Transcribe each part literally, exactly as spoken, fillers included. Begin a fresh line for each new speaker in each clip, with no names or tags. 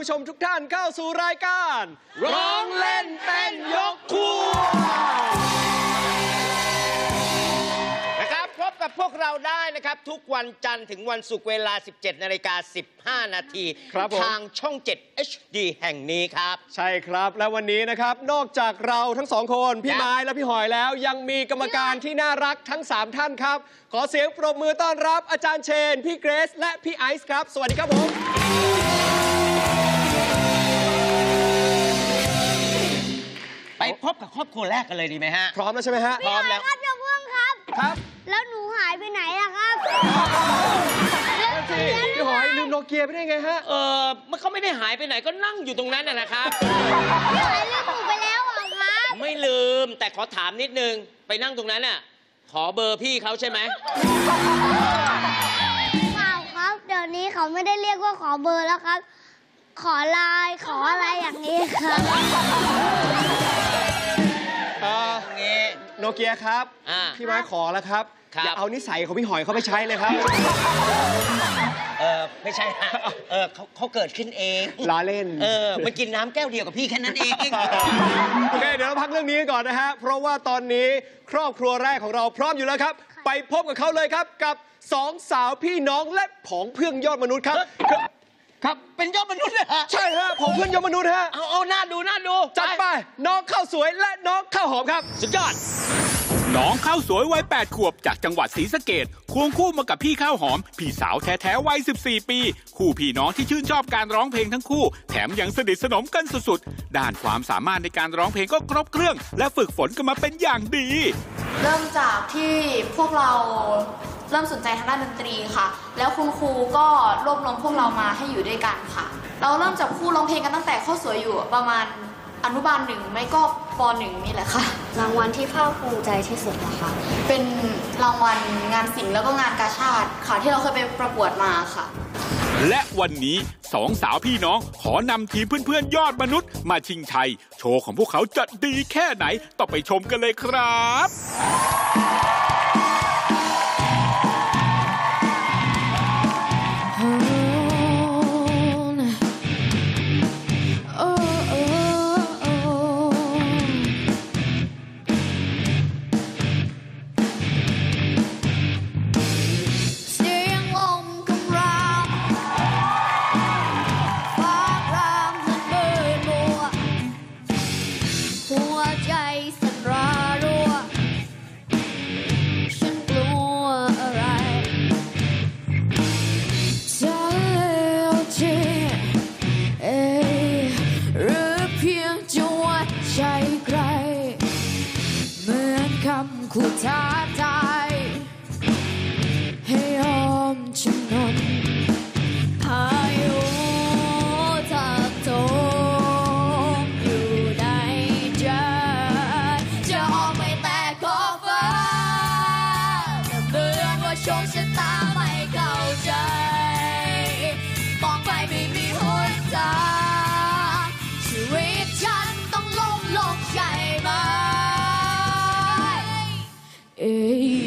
ผู้ชมทุกท่านเข้าสู่รายการร้องเล่นเต้นยกครัว
นะครับพบกับพวกเราได้นะครับทุกวันจันทร์ถึงวันศุกร์เวลา สิบเจ็ดนาฬิกาสิบห้านาทีทางช่องเจ็ด เอช ดี แห่งนี้ครับ
ใช่ครับและวันนี้นะครับนอกจากเราทั้งสองคนพี่ไม้และพี่หอยแล้วยังมีกรรมการที่น่ารักทั้งสามท่านครับขอเสียงปรบมือต้อนรับอาจารย์เชนพี่เกรซและพี่ไอซ์ครับสวัสดีครับผม
ไปพบกับครอบครัวแรกกันเลยดีไหมฮะ
พร้อมแล้วใช่ไหมฮะ
พร้อมแล้ว
ครับจะพ่วงครับ
ครับ
แล้วหนูหายไปไหนอะครับ
พี่หอยลืมโนเกียไปได้ไงฮะ
เออมันเขาไม่ได้หายไปไหนก็นั่งอยู่ตรงนั้นนะครับ
พี่หอยลืมหนูไปแล้วเหรอครับ
ไม่ลืมแต่ขอถามนิดนึงไปนั่งตรงนั้นน่ะขอเบอร์พี่เขาใช่ไหม
เปล่าครับเดี๋ยวนี้เขาไม่ได้เรียกว่าขอเบอร์แล้วครับขอไลน์ขออะไรอย่างนี้ครับ
โนเกียครับพี่ไม้ขอแล้วครับอย่าเอานิสัยของพี่หอยเขาไปใช้เลยครับ
เออไม่ใช่ฮะเออเขาเขาเกิดขึ้นเอง
ล้อเล่น
เออมากินน้ำแก้วเดียวกับพี่แค่นั้นเอง
โอเคเดี๋ยวเราพักเรื่องนี้ก่อนนะฮะเพราะว่าตอนนี้ครอบครัวแรกของเราพร้อมอยู่แล้วครับไปพบกับเขาเลยครับกับสองสาวพี่น้องและผองเพื่อนยอดมนุษย์ครับ
ครับเป็นยอดมนุษย์เหรอฮะ
ใช่ฮะผองเพื่อนยอดมนุษย์ฮะ
เอาเอาหน้าดูหน้าดู
จัดไปน้องข้าวสวยและน้องข้าวหอมครับ
สุดยอด
น้องข้าวสวยวัยแปดขวบจากจังหวัดศรีสะเกษควงคู่มากับพี่ข้าวหอมพี่สาวแท้ๆวัยสิบสี่ปีคู่พี่น้องที่ชื่นชอบการร้องเพลงทั้งคู่แถมยังสนิทสนมกันสุดๆด้านความสามารถในการร้องเพลงก็ครบเครื่องและฝึกฝนกันมาเป็นอย่างดี
เริ่มจากที่พวกเราเริ่มสนใจทางด้านดนตรีค่ะแล้วคุณครูก็รวบรวมพวกเรามาให้อยู่ด้วยกันค่ะเราเริ่มจากคู่ร้องเพลงกันตั้งแต่ข้าวสวยอยู่ประมาณอนุบาลหนึ่งไม่ก็ปหนึ่งนี่แหละค่ะ
รางวัลที่ภาคภูมิใจที่สุดนะคะ
เป็นรางวัลงานศิลป์แล้วก็งานกาชาดค่ะที่เราเคยไปประกวดมาค่ะ
และวันนี้สองสาวพี่น้องขอนำทีมเพื่อนๆยอดมนุษย์มาชิงชัยโชว์ของพวกเขาจะดีแค่ไหนต้องไปชมกันเลยครับ
คู่ท้าทายให้ยอมจำนนพายุทับถมอยู่ในใจจะออกไม่แต่ขอฟ้าแต่เหมือนว่าโชคชะตาไม่เข้าใจมองไปไม่มีหนทางชีวิตฉันต้องล้มลงใช่ไหมเอ้ย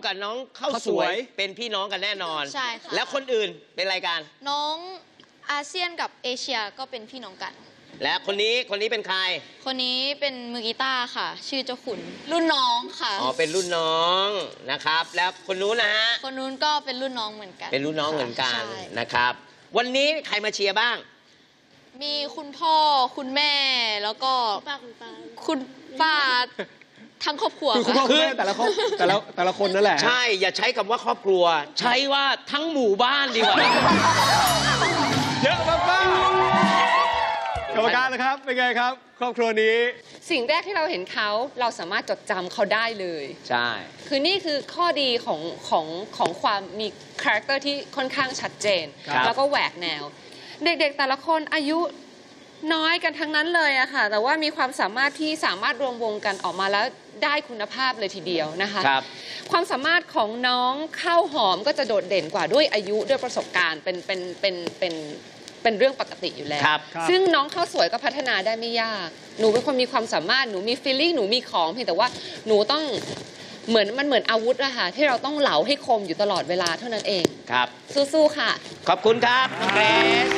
กับน้องข้าว
ข้าว
ส
ส
ว
วย ย
เป็นพี่น้องกันแน่นอน
ใช่ค่ะ
แล้วคนอื่นเป็นอะไรกัน
น้องอาเซียนกับเอเชียก็เป็นพี่น้องกัน
และคนนี้คนนี้เป็นใคร
คนนี้เป็นมือกีตาร์ค่ะ ชื่อเจ้าขุนรุ่นน้องค่ะ
อ๋อเป็นรุ่นน้องนะครับ แล้วคนนู้นนะฮะ
คนนู้นก็เป็นรุ่นน้องเหมือนกัน
เป็นรุ่นน้องเหมือนกัน
ใช่
นะครับ วันนี้ใครมาเชียร์บ้าง
มีคุณพ่อคุณแม่แล้วก็
ป้าคุณป้า
คุณป้าทั้งครอบครัว
คือคุณพ่อ
ค่ะ
คุณแม่แต่ละครอบแต่ละแต่ละคนนั่นแหละ
ใช่อย่าใช้คำว่าครอบครัว ใช้ว่าทั้งหมู่บ้านดีกว่า
เยอะมากๆกรรมการนะครับเป็นไงครับ ครอบครัวนี้
สิ่งแรกที่เราเห็นเขาเราสามารถจดจำเขาได้เลย
ใช่
คือนี่คือข้อดีของของของความมีคาแรคเตอร์ที่ค่อนข้างชัดเจน
ครับ
แล้วก็แหวกแนว เด็กๆแต่ละคนอายุน้อยกันทั้งนั้นเลยอะค่ะแต่ว่ามีความสามารถที่สามารถรวมวงกันออกมาแล้วได้คุณภาพเลยทีเดียวนะคะ
ครับ
ความสามารถของน้องข้าวหอมก็จะโดดเด่นกว่าด้วยอายุด้วยประสบการณ์เป็นเป็นเป็นเป็นเป็นเรื่องปกติอยู่แล้ว
ครับ
ครับ
ซึ่งน้องข้าวสวยก็พัฒนาได้ไม่ยาก หนูเป็นคนมีความสามารถหนูมีฟีลลิ่งหนูมีของเพียงแต่ว่าหนูต้องเหมือนมันเหมือนอาวุธอะค่ะที่เราต้องเหลาให้คมอยู่ตลอดเวลาเท่านั้นเอง
ครับ
สู้ๆค่ะ
ขอบคุณครับน้องเกรซ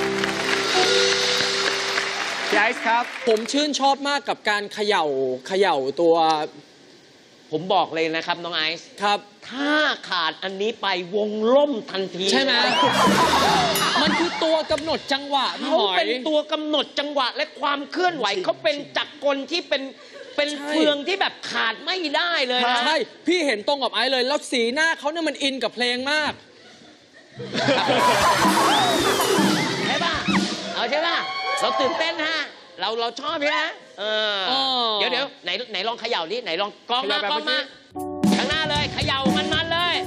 พี่ไอซ์ครับ
ผมชื่นชอบมากกับการเขย่าเขย่าตัว
ผมบอกเลยนะครับน้องไอซ์
ครับ
ถ้าขาดอันนี้ไปวงล่มทันที
ใช่ไหม มันคือตัวกำหนดจังหวะพี่
เขา
หอย
เป็นตัวกำหนดจังหวะและความเคลื่อนไหวเขาเป็นจักรกลที่เป็นเป็น
ใช่
เฟืองที่แบบขาดไม่ได้เลยนะ
ใช่พี่เห็นตรงกับไอซ์เลย แล้วสีหน้าเขาเนี่ยมันอินกับเพลงมาก
ใช่ป่ะเอาใช่ป่ะเราตื่นเต้นฮะเราเราชอบใช่ไหมเออ
อ๋อ
เดี๋ยวเดี๋ยวไหนไหนลองเขย่าดิไหนลองกล้องมา
เขย่าแบบ
กล้อง
เมื่
มา
อกี้
ข้างหน้าเลยเขย่ามันมันๆเลย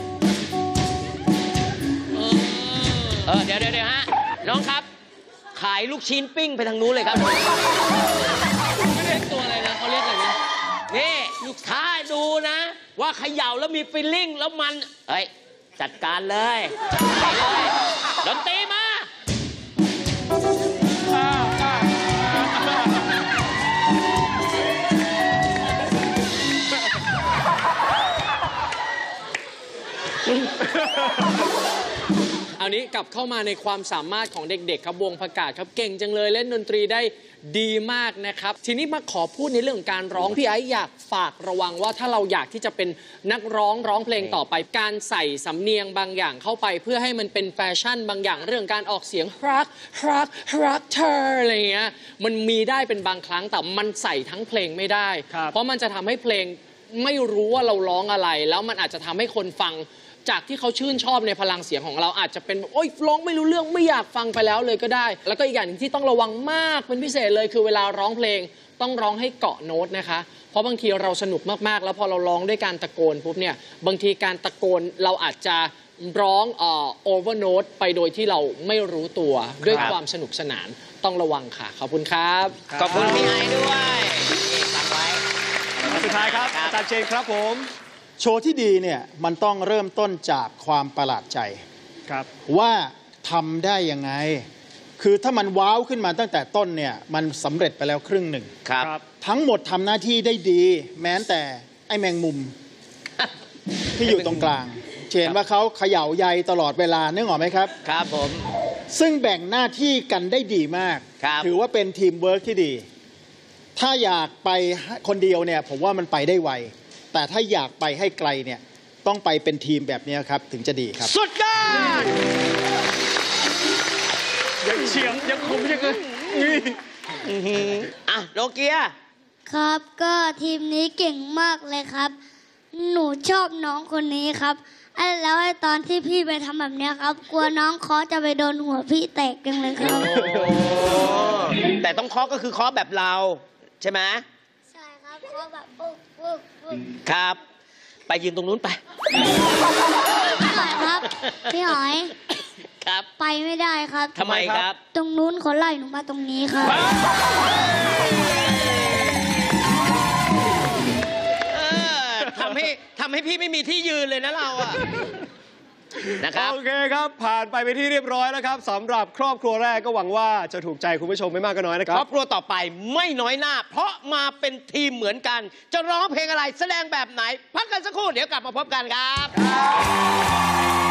เออเดี๋ยวเดี๋ยวเดี๋ยวฮะน้องครับ ขายลูกชิ้นปิ้งไปทางนู้นเลยครับ
ไม่เรียกตัวอะไรนะเขาเรียกอะไรนะ
นี่ถ้าดูนะ ว่าเขย่าแล้วมีฟีลลิ่งแล้วมันเฮ้ยจัดการเลยไปเลยดนตรีมา
เอานี้กลับเข้ามาในความสามารถของเด็กๆครับวงประกาศครับเก่งจังเลยเล่นดนตรีได้ดีมากนะครับ ทีนี้มาขอพูดในเรื่องของการร้องพี่ไอ้อยากฝากระวังว่าถ้าเราอยากที่จะเป็นนักร้องร้องเพลงต่อไปการใส่สำเนียงบางอย่างเข้าไป เพื่อให้มันเป็นแฟชั่นบางอย่างเรื่องการออกเสียงรักรักรักเธออะไรเงี้ยมันมีได้เป็นบางครั้งแต่มันใส่ทั้งเพลงไม่ได้
ครับ
เพราะมันจะทำให้เพลงไม่รู้ว่าเราร้องอะไร แล้วมันอาจจะทำให้คนฟัง จากที่เขาชื่นชอบในพลังเสียงของเราอาจจะเป็นโอ๊ยร้องไม่รู้เรื่องไม่อยากฟังไปแล้วเลยก็ได้ แล้วก็อีกอย่างหนึ่งที่ต้องระวังมากเป็นพิเศษเลยคือเวลาร้องเพลงต้องร้องให้เกาะโน้ตนะคะเพราะบางทีเราสนุกมากๆแล้วพอเราร้องด้วยการตะโกนปุ๊บเนี่ยบางทีการตะโกนเราอาจจะร้องเอ่อโอเวอร์โน้ตไปโดยที่เราไม่รู้ตัวด้วยความสนุกสนานต้องระวังค่ะขอบคุณครับ
ขอบคุณพี่ไอ้ด้วยนี่ฟังไว้
สุดท้ายครับอาจารย์เชนครับผม
โชว์ที่ดีเนี่ยมันต้องเริ่มต้นจากความประหลาดใจ
ครับ
ว่าทำได้ยังไง คือถ้ามันว้าวขึ้นมาตั้งแต่ต้นเนี่ยมันสำเร็จไปแล้วครึ่งหนึ่ง
ครับ
ทั้งหมดทำหน้าที่ได้ดี แม้แต่ไอ้แมงมุม ที่อยู่ตรงกลางเห็นว่าเขาเขย่าใยตลอดเวลานึกออกไหมครับ
ครับผม
ซึ่งแบ่งหน้าที่กันได้ดีมาก
ครับ
ถือว่าเป็นทีมเวิร์กที่ดี ถ้าอยากไปคนเดียวเนี่ยผมว่ามันไปได้ไว แต่ถ้าอยากไปให้ไกลเนี่ยต้องไปเป็นทีมแบบนี้ครับถึงจะดีครับ
สุดยอด
ยังเฉียบยังคมยังเลย
อ่ะโนเกีย
ครับก็ทีมนี้เก่งมากเลยครับ หนูชอบน้องคนนี้ครับไอ้แล้วไอ้ตอนที่พี่ไปทำแบบเนี้ยครับ กลัวน้องเคอจะไปโดนหัวพี่แตกจังเลยครับ
แต่ต้องเคาะก็คือเคาะแบบเรา ใช่ไหม
ใช่ครับเคาะแบบปุ๊บปุ๊บปุ๊บ
ครับ ไปยืนตรงนู้นไป
พี่หอยครับพี่หอย
ครับ
ไปไม่ได้ครับ
ทำไมครับ
ตรงนู้นเขาไล่หนูมาตรงนี้ครับ
เออทำให้ทำให้พี่ไม่มีที่ยืนเลยนะเราอ่ะนะครับ
โอเคครับ ผ่านไปไปนที่เรียบร้อยแล้วครับสำหรับครอบครัวแรกก็หวังว่าจะถูกใจคุณผู้ชมไม่มากก็น้อยนะค
ค
รั
ร
บ
อบครัวต่อไปไม่น้อยหน้า เพราะมาเป็นทีมเหมือนกัน จะร้องเพลงอะไรแสดงแบบไหน พักกันสักครู่เดี๋ยวกลับมาพบกันครับ